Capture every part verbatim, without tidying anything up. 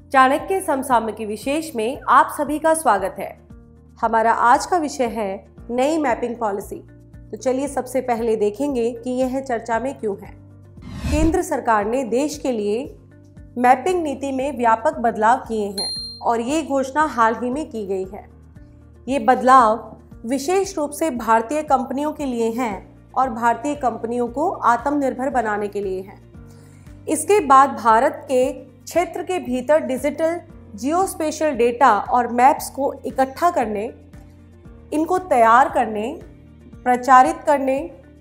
चाणक्य समसामयिकी विशेष में आप सभी का स्वागत है। हमारा आज का विषय है नई मैपिंग पॉलिसी। तो चलिए सबसे पहले देखेंगे कि यह चर्चा में क्यों है। केंद्र सरकार ने देश के लिए मैपिंग नीति में व्यापक बदलाव किए हैं और ये घोषणा हाल ही में की गई है। ये बदलाव विशेष रूप से भारतीय कंपनियों के लिए हैं और भारतीय कंपनियों को आत्मनिर्भर बनाने के लिए हैं। इसके बाद भारत के क्षेत्र के भीतर डिजिटल जियोस्पेशियल डेटा और मैप्स को इकट्ठा करने, इनको तैयार करने, प्रचारित करने,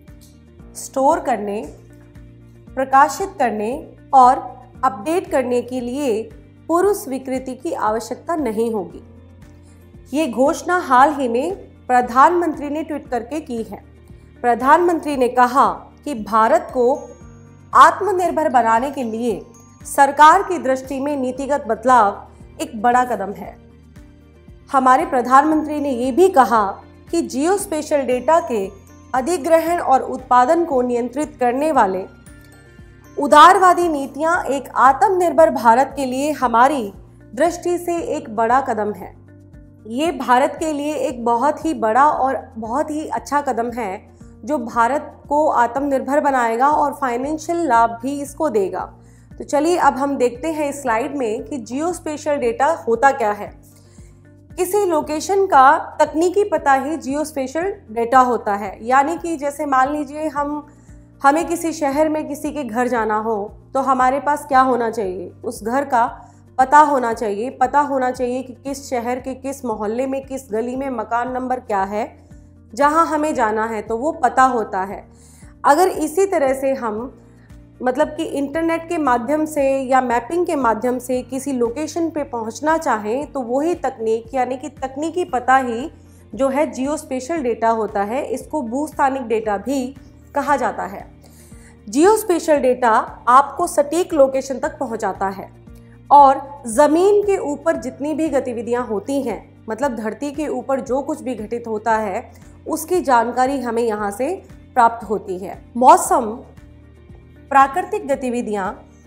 स्टोर करने, प्रकाशित करने और अपडेट करने के लिए पूर्व स्वीकृति की आवश्यकता नहीं होगी। ये घोषणा हाल ही में प्रधानमंत्री ने ट्वीट करके की है। प्रधानमंत्री ने कहा कि भारत को आत्मनिर्भर बनाने के लिए सरकार की दृष्टि में नीतिगत बदलाव एक बड़ा कदम है। हमारे प्रधानमंत्री ने ये भी कहा कि जियोस्पेशियल डेटा के अधिग्रहण और उत्पादन को नियंत्रित करने वाले उदारवादी नीतियां एक आत्मनिर्भर भारत के लिए हमारी दृष्टि से एक बड़ा कदम है। ये भारत के लिए एक बहुत ही बड़ा और बहुत ही अच्छा कदम है जो भारत को आत्मनिर्भर बनाएगा और फाइनेंशियल लाभ भी इसको देगा। तो चलिए अब हम देखते हैं इस स्लाइड में कि जियोस्पेशियल डेटा होता क्या है। किसी लोकेशन का तकनीकी पता ही जियोस्पेशियल डेटा होता है। यानी कि जैसे मान लीजिए हम हमें किसी शहर में किसी के घर जाना हो तो हमारे पास क्या होना चाहिए, उस घर का पता होना चाहिए। पता होना चाहिए कि किस शहर के किस मोहल्ले में किस गली में मकान नंबर क्या है जहां हमें जाना है, तो वो पता होता है। अगर इसी तरह से हम मतलब कि इंटरनेट के माध्यम से या मैपिंग के माध्यम से किसी लोकेशन पे पहुंचना चाहें तो वही तकनीक यानी कि तकनीकी पता ही जो है जियोस्पेशियल डेटा होता है। इसको भूस्थानिक डेटा भी कहा जाता है। जियोस्पेशियल डेटा आपको सटीक लोकेशन तक पहुंचाता है और ज़मीन के ऊपर जितनी भी गतिविधियां होती हैं, मतलब धरती के ऊपर जो कुछ भी घटित होता है उसकी जानकारी हमें यहाँ से प्राप्त होती है। मौसम, प्राकृतिक गतिविधियां,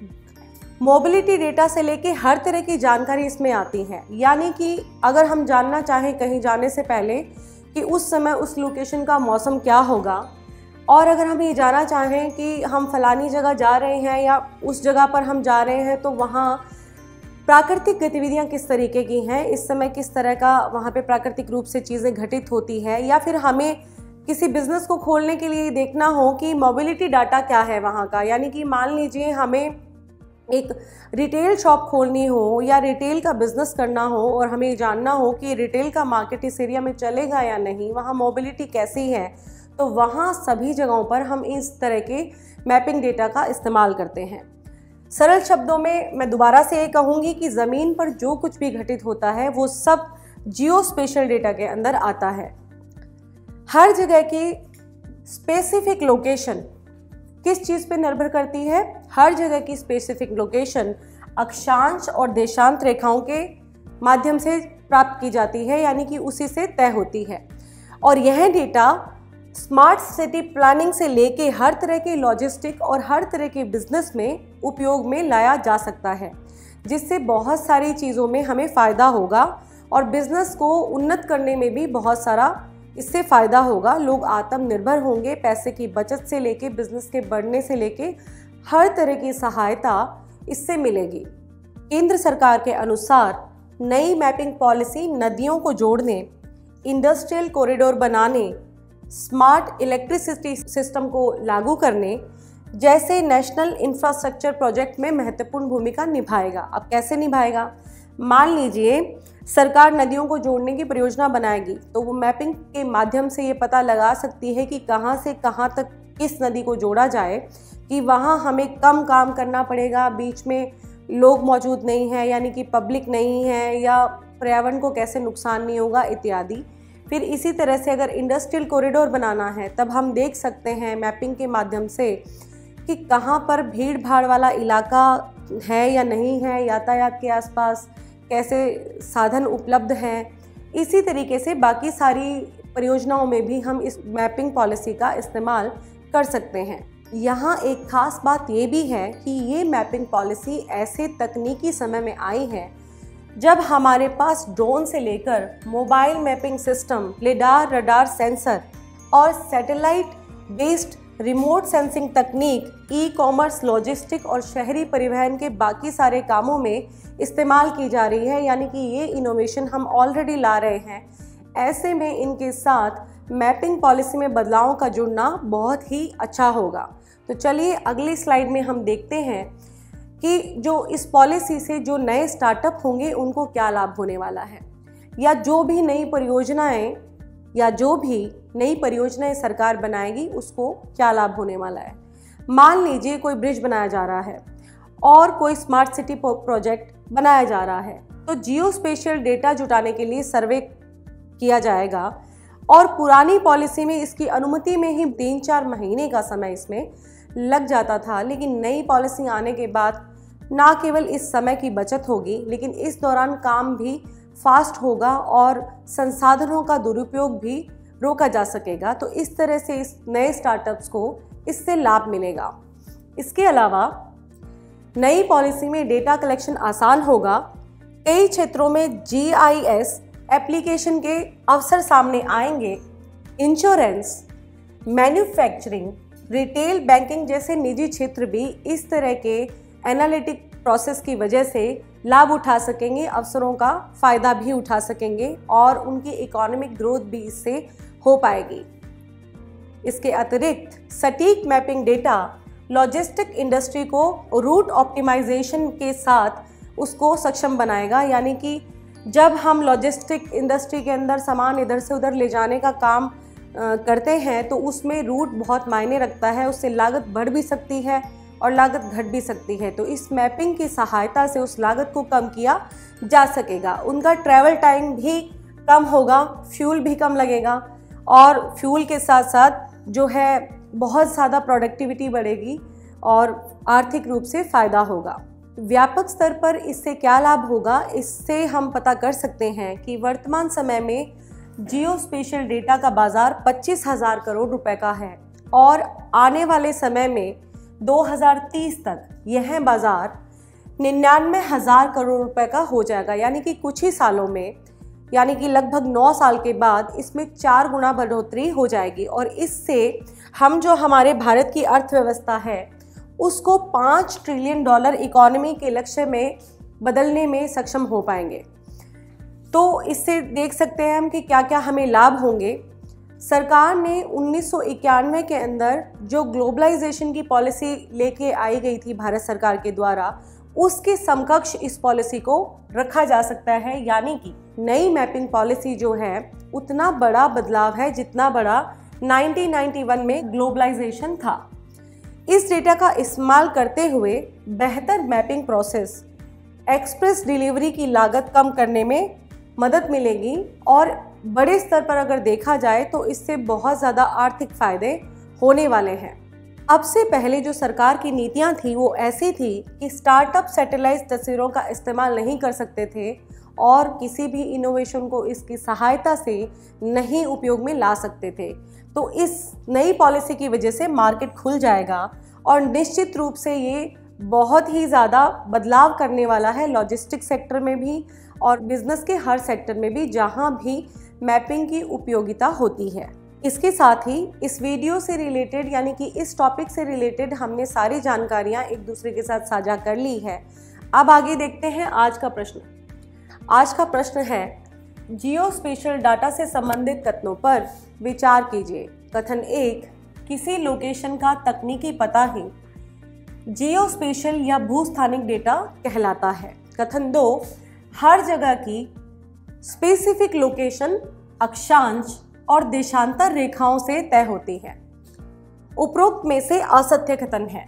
मोबिलिटी डेटा से लेके हर तरह की जानकारी इसमें आती है। यानी कि अगर हम जानना चाहें कहीं जाने से पहले कि उस समय उस लोकेशन का मौसम क्या होगा, और अगर हम ये जानना चाहें कि हम फलानी जगह जा रहे हैं या उस जगह पर हम जा रहे हैं तो वहाँ प्राकृतिक गतिविधियाँ किस तरीके की हैं, इस समय किस तरह का वहाँ पे प्राकृतिक रूप से चीज़ें घटित होती है, या फिर हमें किसी बिज़नेस को खोलने के लिए देखना हो कि मोबिलिटी डाटा क्या है वहाँ का। यानी कि मान लीजिए हमें एक रिटेल शॉप खोलनी हो या रिटेल का बिज़नेस करना हो और हमें जानना हो कि रिटेल का मार्केट इस एरिया में चलेगा या नहीं, वहाँ मोबिलिटी कैसी है, तो वहाँ सभी जगहों पर हम इस तरह के मैपिंग डेटा का इस्तेमाल करते हैं। सरल शब्दों में मैं दोबारा से ये कहूँगी कि ज़मीन पर जो कुछ भी घटित होता है वो सब जियोस्पेशियल डेटा के अंदर आता है। हर जगह की स्पेसिफिक लोकेशन किस चीज़ पे निर्भर करती है? हर जगह की स्पेसिफिक लोकेशन अक्षांश और देशांत रेखाओं के माध्यम से प्राप्त की जाती है, यानी कि उसी से तय होती है। और यह डेटा स्मार्ट सिटी प्लानिंग से लेके हर तरह के लॉजिस्टिक और हर तरह के बिजनेस में उपयोग में लाया जा सकता है, जिससे बहुत सारी चीज़ों में हमें फ़ायदा होगा और बिजनेस को उन्नत करने में भी बहुत सारा इससे फ़ायदा होगा। लोग आत्मनिर्भर होंगे। पैसे की बचत से लेके बिजनेस के बढ़ने से लेके हर तरह की सहायता इससे मिलेगी। केंद्र सरकार के अनुसार नई मैपिंग पॉलिसी नदियों को जोड़ने, इंडस्ट्रियल कॉरिडोर बनाने, स्मार्ट इलेक्ट्रिसिटी सिस्टम को लागू करने जैसे नेशनल इंफ्रास्ट्रक्चर प्रोजेक्ट में महत्वपूर्ण भूमिका निभाएगा। अब कैसे निभाएगा? मान लीजिए सरकार नदियों को जोड़ने की परियोजना बनाएगी तो वो मैपिंग के माध्यम से ये पता लगा सकती है कि कहाँ से कहाँ तक किस नदी को जोड़ा जाए कि वहाँ हमें कम काम करना पड़ेगा, बीच में लोग मौजूद नहीं हैं यानी कि पब्लिक नहीं है, या पर्यावरण को कैसे नुकसान नहीं होगा इत्यादि। फिर इसी तरह से अगर इंडस्ट्रियल कॉरिडोर बनाना है तब हम देख सकते हैं मैपिंग के माध्यम से कि कहाँ पर भीड़ भाड़ वाला इलाका है या नहीं है, यातायात के आसपास कैसे साधन उपलब्ध हैं। इसी तरीके से बाकी सारी परियोजनाओं में भी हम इस मैपिंग पॉलिसी का इस्तेमाल कर सकते हैं। यहाँ एक खास बात ये भी है कि ये मैपिंग पॉलिसी ऐसे तकनीकी समय में आई है जब हमारे पास ड्रोन से लेकर mobile mapping system, lidar, radar sensor और सैटेलाइट बेस्ड रिमोट सेंसिंग तकनीक, ई कॉमर्स, लॉजिस्टिक और शहरी परिवहन के बाकी सारे कामों में इस्तेमाल की जा रही है। यानी कि ये इनोवेशन हम ऑलरेडी ला रहे हैं। ऐसे में इनके साथ मैपिंग पॉलिसी में बदलावों का जुड़ना बहुत ही अच्छा होगा। तो चलिए अगली स्लाइड में हम देखते हैं कि जो इस पॉलिसी से जो नए स्टार्टअप होंगे उनको क्या लाभ होने वाला है, या जो भी नई परियोजनाएं या जो भी नई परियोजनाएं सरकार बनाएगी उसको क्या लाभ होने वाला है। मान लीजिए कोई ब्रिज बनाया जा रहा है और कोई स्मार्ट सिटी प्रोजेक्ट बनाया जा रहा है, तो जियो स्पेशियल डेटा जुटाने के लिए सर्वे किया जाएगा और पुरानी पॉलिसी में इसकी अनुमति में ही तीन चार महीने का समय इसमें लग जाता था। लेकिन नई पॉलिसी आने के बाद ना केवल इस समय की बचत होगी, लेकिन इस दौरान काम भी फास्ट होगा और संसाधनों का दुरुपयोग भी रोका जा सकेगा। तो इस तरह से इस नए स्टार्टअप्स को इससे लाभ मिलेगा। इसके अलावा नई पॉलिसी में डेटा कलेक्शन आसान होगा। कई क्षेत्रों में जी आई एस एप्लीकेशन के अवसर सामने आएंगे। इंश्योरेंस, मैन्युफैक्चरिंग, रिटेल, बैंकिंग जैसे निजी क्षेत्र भी इस तरह के एनालिटिक प्रोसेस की वजह से लाभ उठा सकेंगे, अवसरों का फ़ायदा भी उठा सकेंगे और उनकी इकोनॉमिक ग्रोथ भी इससे हो पाएगी। इसके अतिरिक्त सटीक मैपिंग डेटा लॉजिस्टिक इंडस्ट्री को रूट ऑप्टिमाइजेशन के साथ उसको सक्षम बनाएगा। यानी कि जब हम लॉजिस्टिक इंडस्ट्री के अंदर सामान इधर से उधर ले जाने का काम आ, करते हैं तो उसमें रूट बहुत मायने रखता है। उससे लागत बढ़ भी सकती है और लागत घट भी सकती है। तो इस मैपिंग की सहायता से उस लागत को कम किया जा सकेगा। उनका ट्रैवल टाइम भी कम होगा, फ्यूल भी कम लगेगा और फ्यूल के साथ साथ जो है बहुत ज़्यादा प्रोडक्टिविटी बढ़ेगी और आर्थिक रूप से फ़ायदा होगा। व्यापक स्तर पर इससे क्या लाभ होगा, इससे हम पता कर सकते हैं कि वर्तमान समय में जियो स्पेशियल डेटा का बाज़ार पच्चीस हज़ार करोड़ रुपए का है और आने वाले समय में दो हज़ार तीस तक यह बाज़ार निन्यानवे हज़ार करोड़ रुपए का हो जाएगा। यानी कि कुछ ही सालों में, यानी कि लगभग नौ साल के बाद इसमें चार गुना बढ़ोतरी हो जाएगी और इससे हम जो हमारे भारत की अर्थव्यवस्था है उसको पाँच ट्रिलियन डॉलर इकोनॉमी के लक्ष्य में बदलने में सक्षम हो पाएंगे। तो इससे देख सकते हैं हम कि क्या क्या हमें लाभ होंगे। सरकार ने उन्नीस सौ इक्यानवे के अंदर जो ग्लोबलाइजेशन की पॉलिसी लेके आई गई थी भारत सरकार के द्वारा, उसके समकक्ष इस पॉलिसी को रखा जा सकता है। यानी कि नई मैपिंग पॉलिसी जो है उतना बड़ा बदलाव है जितना बड़ा उन्नीस सौ इक्यानवे में ग्लोबलाइजेशन था। इस डेटा का इस्तेमाल करते हुए बेहतर मैपिंग प्रोसेस, एक्सप्रेस डिलीवरी की लागत कम करने में मदद मिलेगी और बड़े स्तर पर अगर देखा जाए तो इससे बहुत ज़्यादा आर्थिक फ़ायदे होने वाले हैं। अब से पहले जो सरकार की नीतियां थी वो ऐसी थी कि स्टार्टअप सैटेलाइट तस्वीरों का इस्तेमाल नहीं कर सकते थे और किसी भी इनोवेशन को इसकी सहायता से नहीं उपयोग में ला सकते थे। तो इस नई पॉलिसी की वजह से मार्केट खुल जाएगा और निश्चित रूप से ये बहुत ही ज़्यादा बदलाव करने वाला है लॉजिस्टिक सेक्टर में भी और बिजनेस के हर सेक्टर में भी जहाँ भी मैपिंग की उपयोगिता होती है। इसके साथ ही इस वीडियो से रिलेटेड यानी कि इस टॉपिक से रिलेटेड हमने सारी जानकारियाँ एक दूसरे के साथ साझा कर ली है। अब आगे देखते हैं आज का प्रश्न। आज का प्रश्न है, जियो स्पेशियल डाटा से संबंधित कथनों पर विचार कीजिए। कथन एक, किसी लोकेशन का तकनीकी पता ही जियो स्पेशियल या भूस्थानिक डेटा कहलाता है। कथन दो, हर जगह की स्पेसिफिक लोकेशन अक्षांश और देशांतर रेखाओं से तय होती है। उपरोक्त में से असत्य कथन है।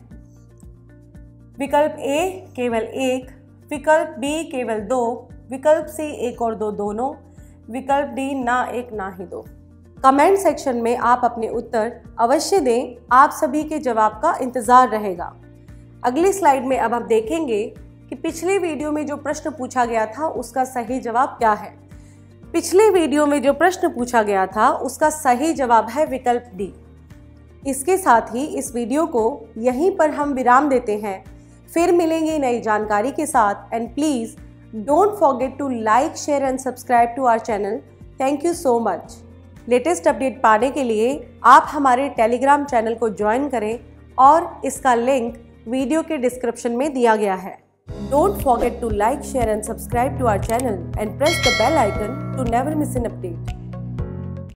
विकल्प ए केवल एक, विकल्प बी केवल दो, विकल्प सी एक और दो दोनों, विकल्प डी ना एक ना ही दो। कमेंट सेक्शन में आप अपने उत्तर अवश्य दें, आप सभी के जवाब का इंतजार रहेगा। अगली स्लाइड में अब आप देखेंगे कि पिछले वीडियो में जो प्रश्न पूछा गया था उसका सही जवाब क्या है। पिछले वीडियो में जो प्रश्न पूछा गया था उसका सही जवाब है विकल्प डी। इसके साथ ही इस वीडियो को यहीं पर हम विराम देते हैं। फिर मिलेंगे नई जानकारी के साथ and please don't forget to like, share and subscribe to our channel. Thank you so much. Latest update पाने के लिए आप हमारे टेलीग्राम चैनल को ज्वाइन करें और इसका लिंक वीडियो के डिस्क्रिप्शन में दिया गया है। Don't forget to like, share and subscribe to our channel and press the bell icon to never miss an update.